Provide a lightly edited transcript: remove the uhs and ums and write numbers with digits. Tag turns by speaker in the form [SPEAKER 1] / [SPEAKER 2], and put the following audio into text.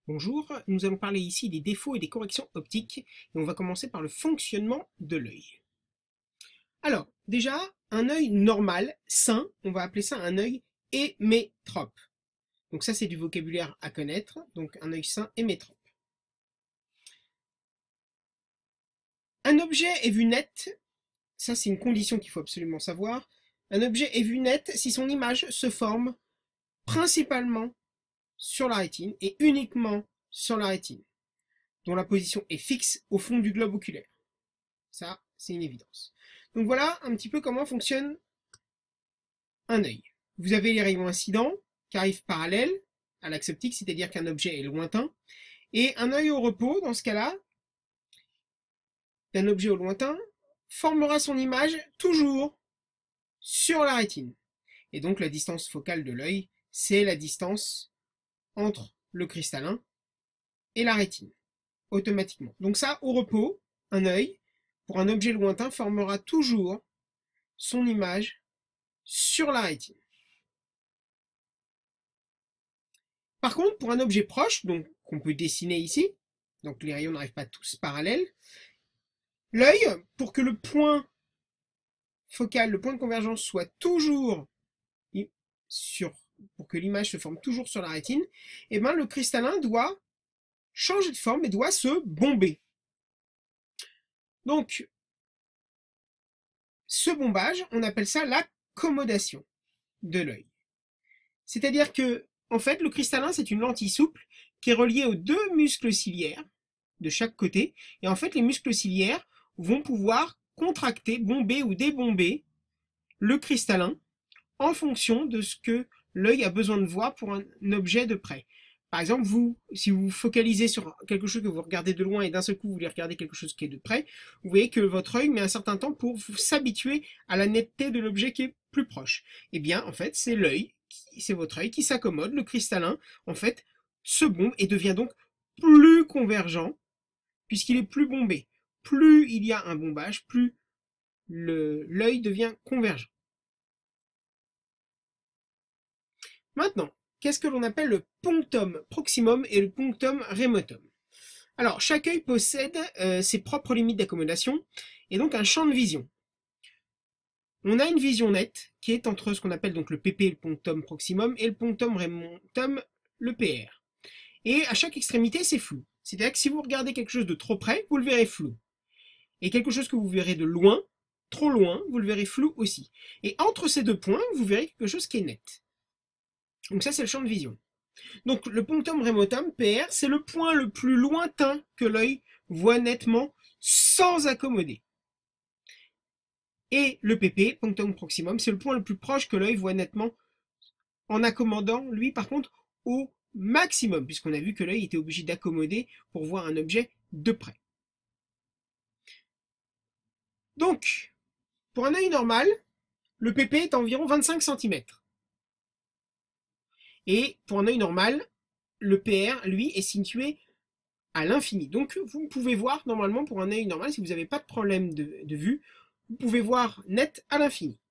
[SPEAKER 1] Bonjour, nous allons parler ici des défauts et des corrections optiques et on va commencer par le fonctionnement de l'œil. Alors, déjà, un œil normal, sain, on va appeler ça un œil hémétrope. Donc ça c'est du vocabulaire à connaître, donc un œil sain hémétrope. Un objet est vu net, ça c'est une condition qu'il faut absolument savoir, un objet est vu net si son image se forme principalement sur la rétine et uniquement sur la rétine, dont la position est fixe au fond du globe oculaire. Ça, c'est une évidence. Donc voilà un petit peu comment fonctionne un œil. Vous avez les rayons incidents qui arrivent parallèles à l'axe optique, c'est-à-dire qu'un objet est lointain, et un œil au repos, dans ce cas-là, d'un objet au lointain, formera son image toujours sur la rétine. Et donc la distance focale de l'œil, c'est la distance entre le cristallin et la rétine, automatiquement. Donc ça, au repos, un œil, pour un objet lointain, formera toujours son image sur la rétine. Par contre, pour un objet proche, donc qu'on peut dessiner ici, donc les rayons n'arrivent pas tous parallèles, l'œil, pour que le point focal, le point de convergence soit toujours sur, pour que l'image se forme toujours sur la rétine, et bien le cristallin doit changer de forme et doit se bomber. Donc, ce bombage, on appelle ça l'accommodation de l'œil. C'est-à-dire que, en fait, le cristallin, c'est une lentille souple qui est reliée aux deux muscles ciliaires de chaque côté. Et en fait, les muscles ciliaires vont pouvoir contracter, bomber ou débomber le cristallin en fonction de ce que l'œil a besoin de voir pour un objet de près. Par exemple, vous, si vous focalisez sur quelque chose que vous regardez de loin et d'un seul coup vous voulez regarder quelque chose qui est de près, vous voyez que votre œil met un certain temps pour s'habituer à la netteté de l'objet qui est plus proche. Eh bien, en fait, c'est l'œil, c'est votre œil qui s'accommode, le cristallin, en fait, se bombe et devient donc plus convergent puisqu'il est plus bombé. Plus il y a un bombage, plus l'œil devient convergent. Maintenant, qu'est-ce que l'on appelle le punctum proximum et le punctum remotum? Alors, chaque œil possède ses propres limites d'accommodation et donc un champ de vision. On a une vision nette qui est entre ce qu'on appelle donc le PP, le punctum proximum, et le punctum remotum, le PR. Et à chaque extrémité, c'est flou. C'est-à-dire que si vous regardez quelque chose de trop près, vous le verrez flou. Et quelque chose que vous verrez de loin, trop loin, vous le verrez flou aussi. Et entre ces deux points, vous verrez quelque chose qui est net. Donc ça, c'est le champ de vision. Donc le punctum remotum, PR, c'est le point le plus lointain que l'œil voit nettement sans accommoder. Et le PP, punctum proximum, c'est le point le plus proche que l'œil voit nettement en accommodant, lui, par contre, au maximum, puisqu'on a vu que l'œil était obligé d'accommoder pour voir un objet de près. Donc, pour un œil normal, le PP est environ 25 cm. Et pour un œil normal, le PR, lui, est situé à l'infini. Donc, vous pouvez voir, normalement, pour un œil normal, si vous n'avez pas de problème de vue, vous pouvez voir net à l'infini.